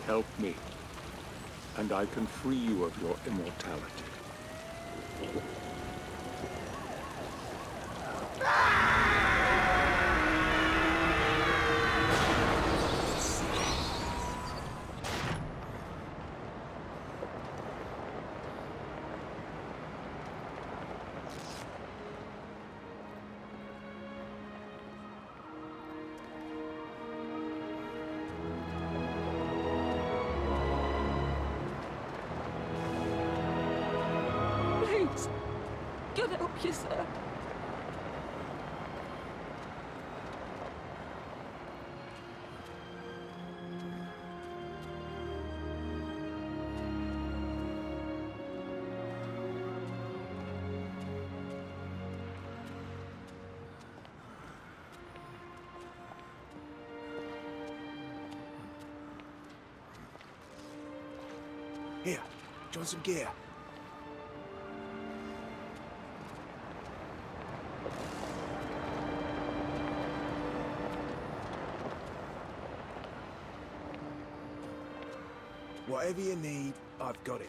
Help me, and I can free you of your immortality. Please, God help you, sir. Here, join some gear. Whatever you need, I've got it.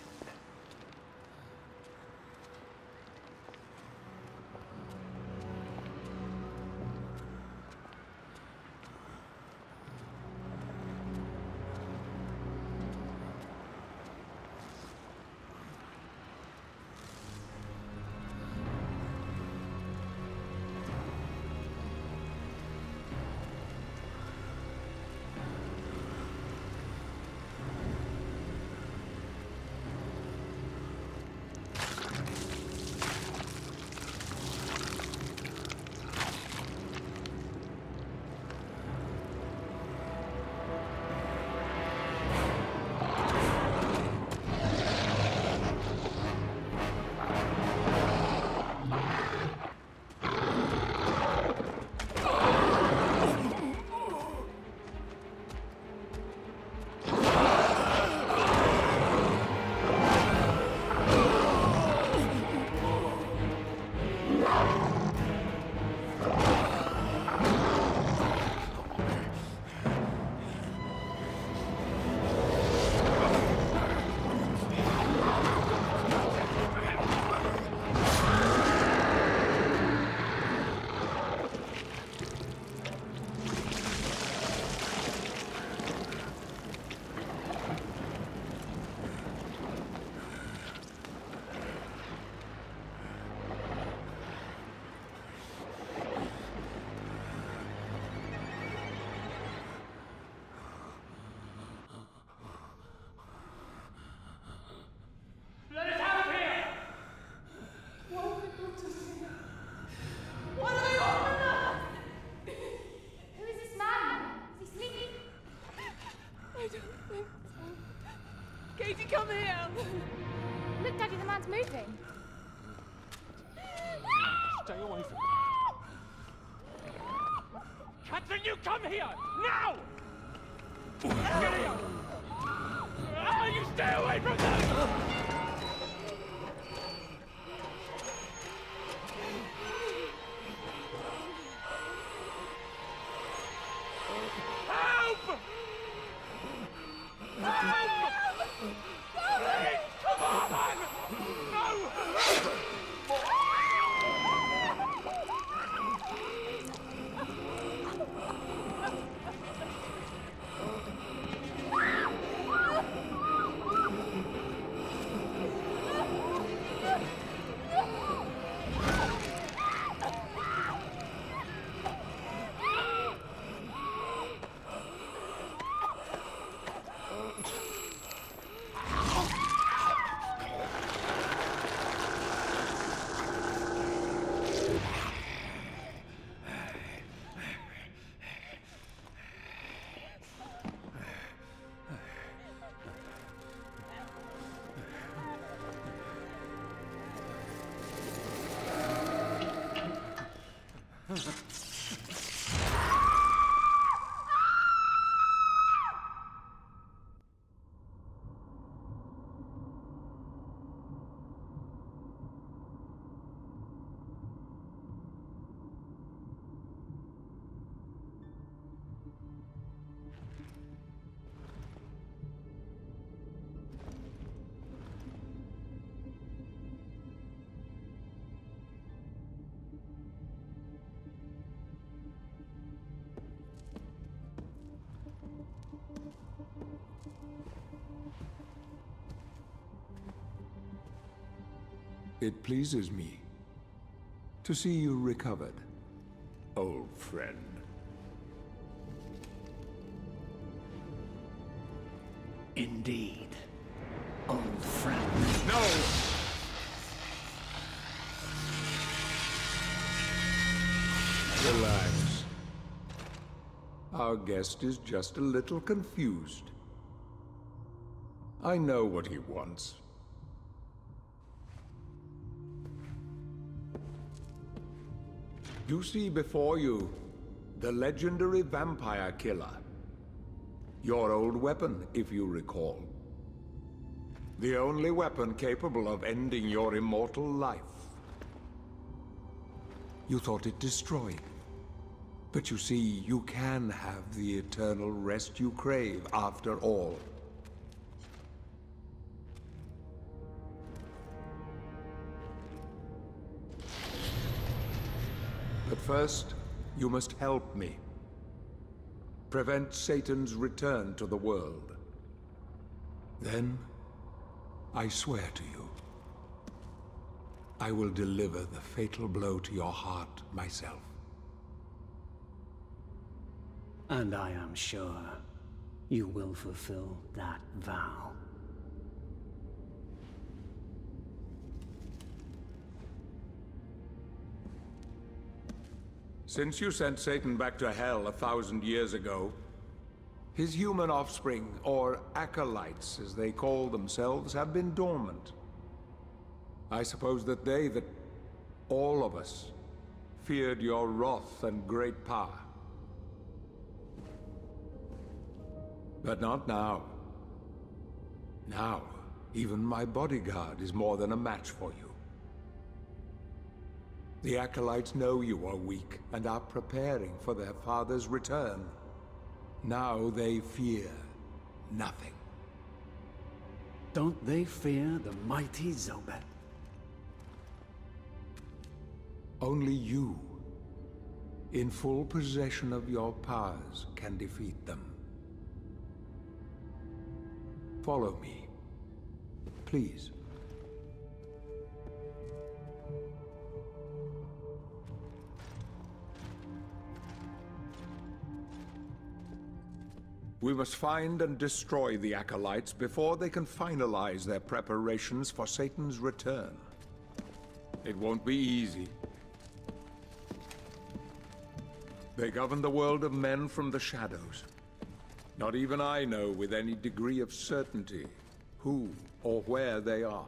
Katie, come here! Look, Daddy, the man's moving. Stay away from me. Catherine, you come here! Now! Get here! You stay away from them! Help! Help! Please, come on! No! It pleases me to see you recovered, old friend. Indeed, old friend. No! Relax. Our guest is just a little confused. I know what he wants. You see before you the legendary vampire killer. Your old weapon, if you recall. The only weapon capable of ending your immortal life. You thought it destroyed. But you see, you can have the eternal rest you crave after all. But first, you must help me. Prevent Satan's return to the world. Then, I swear to you, I will deliver the fatal blow to your heart myself. And I am sure you will fulfill that vow. Since you sent Satan back to hell 1,000 years ago, his human offspring, or acolytes as they call themselves, have been dormant. I suppose that all of us, feared your wrath and great power. But not now. Now, even my bodyguard is more than a match for you. The Acolytes know you are weak and are preparing for their father's return. Now they fear nothing. Don't they fear the mighty Zobek? Only you, in full possession of your powers, can defeat them. Follow me, please. We must find and destroy the Acolytes before they can finalize their preparations for Satan's return. It won't be easy. They govern the world of men from the shadows. Not even I know with any degree of certainty who or where they are.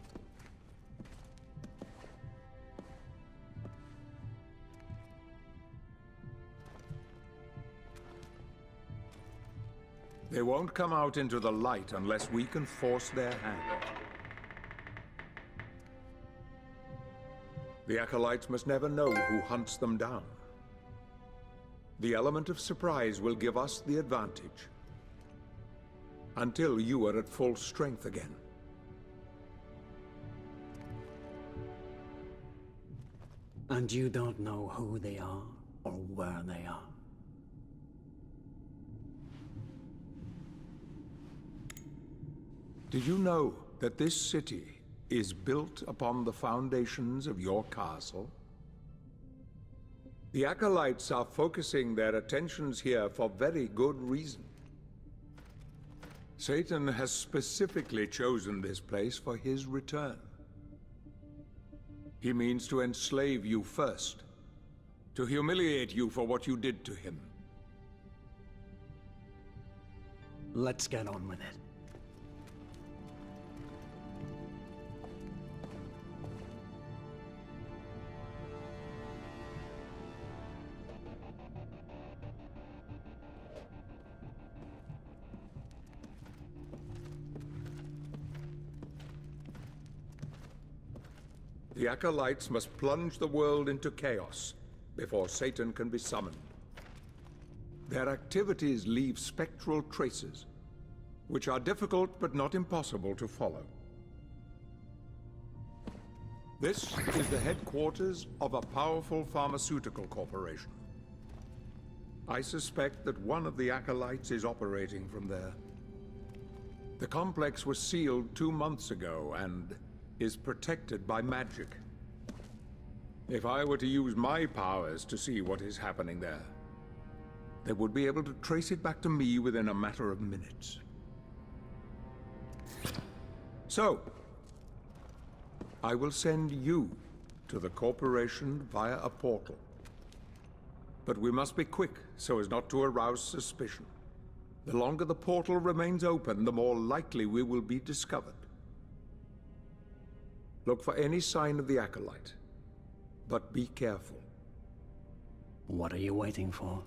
They won't come out into the light unless we can force their hand. The Acolytes must never know who hunts them down. The element of surprise will give us the advantage. Until you are at full strength again. And you don't know who they are or where they are? Did you know that this city is built upon the foundations of your castle? The Acolytes are focusing their attentions here for very good reason. Satan has specifically chosen this place for his return. He means to enslave you first, to humiliate you for what you did to him. Let's get on with it. The Acolytes must plunge the world into chaos before Satan can be summoned. Their activities leave spectral traces, which are difficult but not impossible to follow. This is the headquarters of a powerful pharmaceutical corporation. I suspect that one of the Acolytes is operating from there. The complex was sealed 2 months ago, and is protected by magic. If I were to use my powers to see what is happening there, they would be able to trace it back to me within a matter of minutes. So, I will send you to the Corporation via a portal. But we must be quick so as not to arouse suspicion. The longer the portal remains open, the more likely we will be discovered. Look for any sign of the Acolyte, but be careful. What are you waiting for?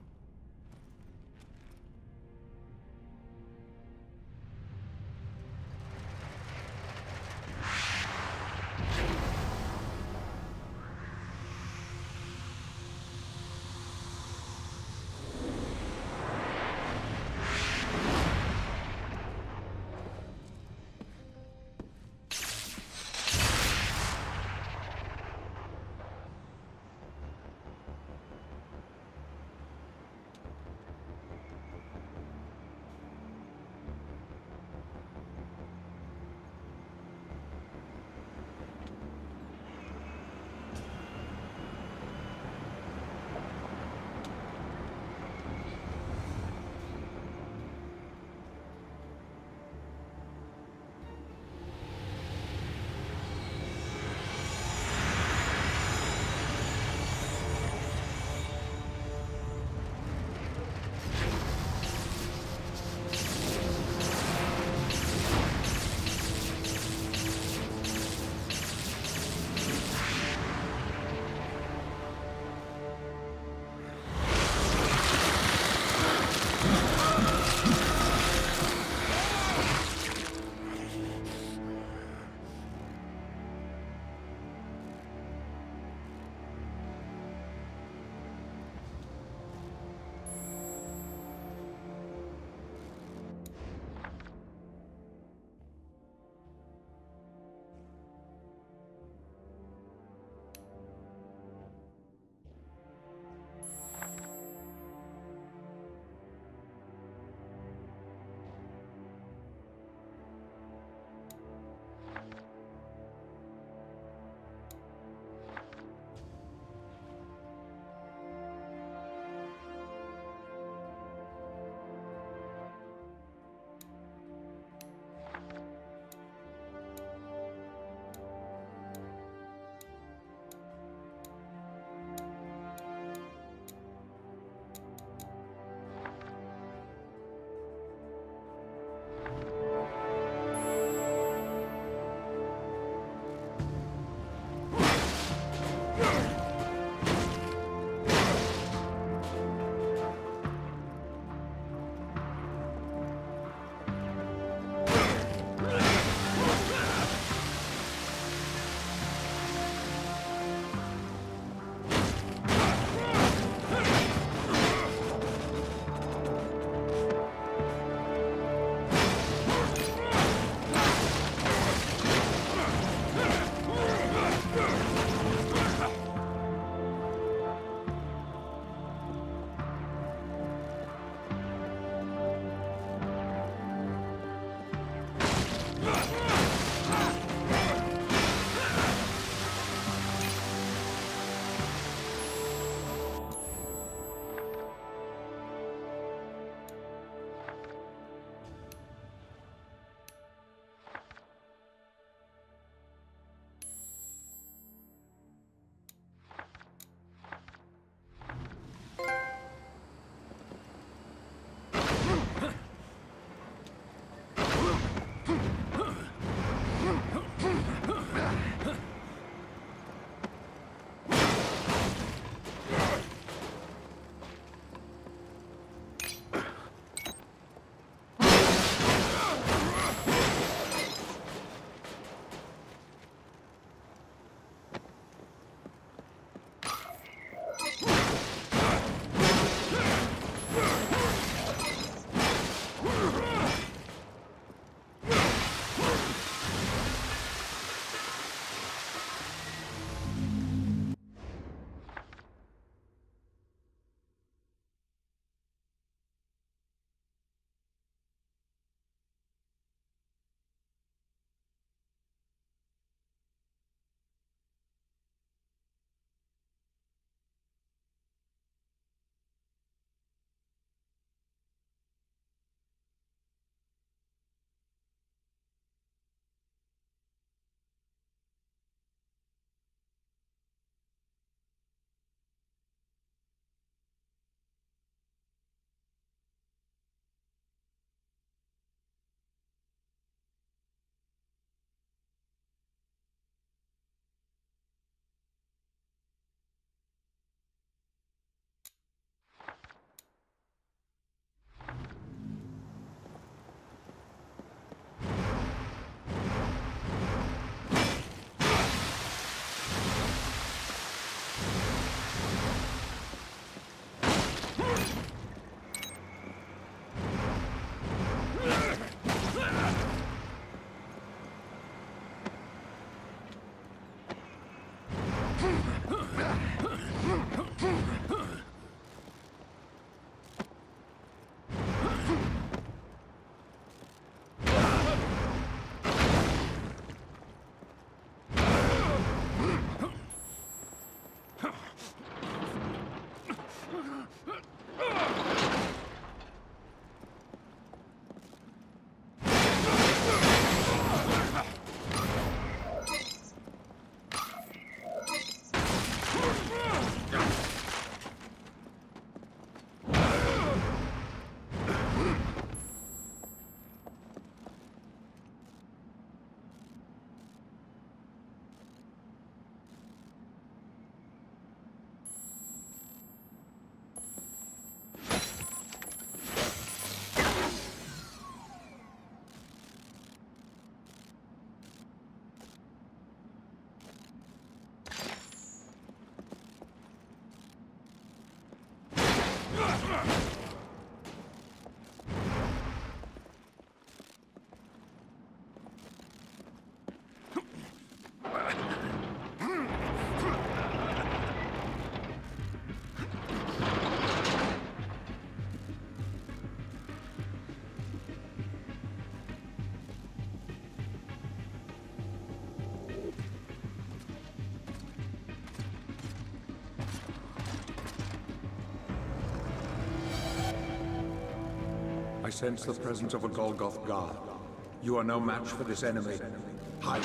I sense the presence of a Golgoth guard. You are no match for this enemy. Hide.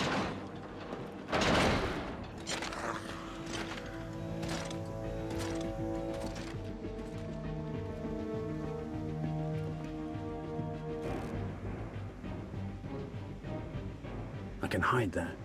I can hide there.